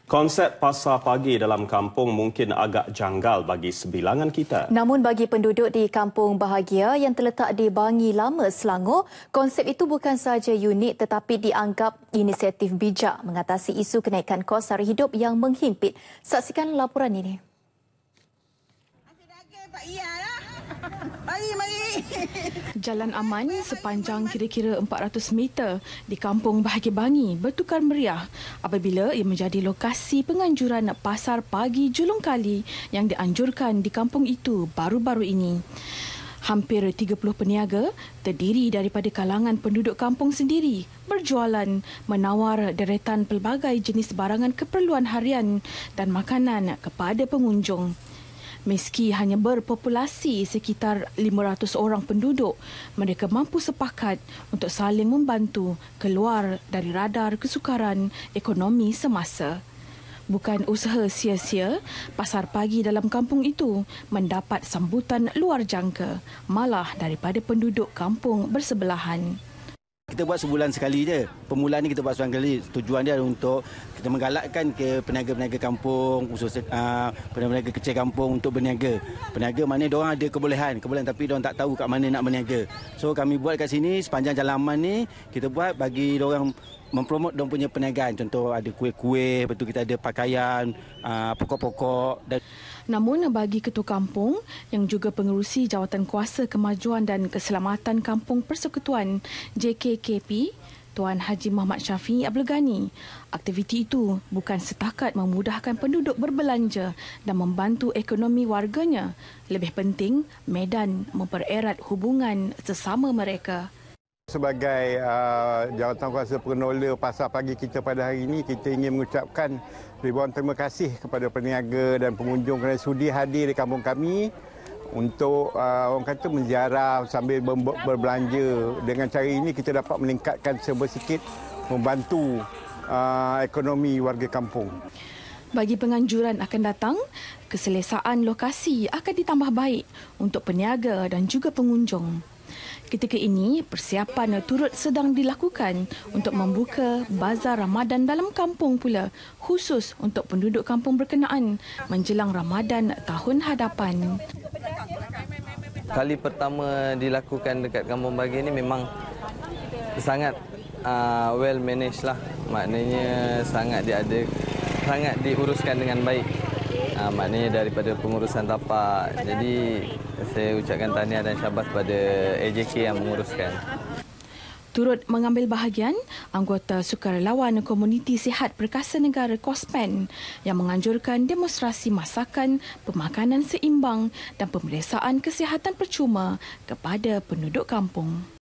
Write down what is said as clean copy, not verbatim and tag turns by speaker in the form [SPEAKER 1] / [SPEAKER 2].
[SPEAKER 1] Konsep pasar pagi dalam kampung mungkin agak janggal bagi sebilangan kita.
[SPEAKER 2] Namun bagi penduduk di Kampung Bahagia yang terletak di Bangi Lama, Selangor, konsep itu bukan sahaja unik tetapi dianggap inisiatif bijak mengatasi isu kenaikan kos sara hidup yang menghimpit. Saksikan laporan ini.
[SPEAKER 3] Jalan aman sepanjang kira-kira 400 meter di Kampung Bahagia Bangi bertukar meriah apabila ia menjadi lokasi penganjuran pasar pagi julung kali yang dianjurkan di kampung itu baru-baru ini. Hampir 30 peniaga terdiri daripada kalangan penduduk kampung sendiri berjualan menawar deretan pelbagai jenis barangan keperluan harian dan makanan kepada pengunjung. Meski hanya berpopulasi sekitar 500 orang penduduk, mereka mampu sepakat untuk saling membantu keluar dari radar kesukaran ekonomi semasa. Bukan usaha sia-sia, pasar pagi dalam kampung itu mendapat sambutan luar jangka, malah daripada penduduk kampung bersebelahan.
[SPEAKER 4] Kita buat sebulan sekali je. Permulaan ni kita buat sebulan sekali. Tujuan dia untuk kita menggalakkan ke peniaga-peniaga kampung, khusus peniaga kecil kampung untuk berniaga. Peniaga mana diorang ada kebolehan tapi diorang tak tahu kat mana nak berniaga. So kami buat kat sini sepanjang jalan aman ni kita buat bagi diorang mempromot diorang punya perniagaan. Contoh ada kuih-kuih, lepas tu kita ada pakaian, pokok-pokok dan
[SPEAKER 3] namun bagi Ketua Kampung yang juga pengerusi Jawatan Kuasa Kemajuan dan Keselamatan Kampung Persekutuan JKKP, Tuan Haji Muhammad Syafiee Abdul Ghani, aktiviti itu bukan setakat memudahkan penduduk berbelanja dan membantu ekonomi warganya. Lebih penting, medan mempererat hubungan sesama mereka.
[SPEAKER 5] Sebagai Jawatan Kuasa Pengelola Pasar Pagi kita pada hari ini, kita ingin mengucapkan ribuan terima kasih kepada peniaga dan pengunjung kerana sudi hadir di kampung kami untuk orang kata menziarah sambil berbelanja. Dengan cara ini kita dapat meningkatkan sedikit membantu ekonomi warga kampung.
[SPEAKER 3] Bagi penganjuran akan datang, keselesaan lokasi akan ditambah baik untuk peniaga dan juga pengunjung. Ketika ini, persiapan turut sedang dilakukan untuk membuka bazar Ramadan dalam kampung pula, khusus untuk penduduk kampung berkenaan menjelang Ramadan tahun hadapan.
[SPEAKER 6] Kali pertama dilakukan dekat Kampung Bahagia ini memang sangat well managed lah. Maknanya sangat diuruskan dengan baik. Maknanya daripada pengurusan tapak. Jadi saya ucapkan tahniah dan syabas kepada AJK yang menguruskan.
[SPEAKER 3] Turut mengambil bahagian anggota sukarelawan Komuniti Sihat Perkasa Negara KOSPEN yang menganjurkan demonstrasi masakan, pemakanan seimbang dan pemeriksaan kesihatan percuma kepada penduduk kampung.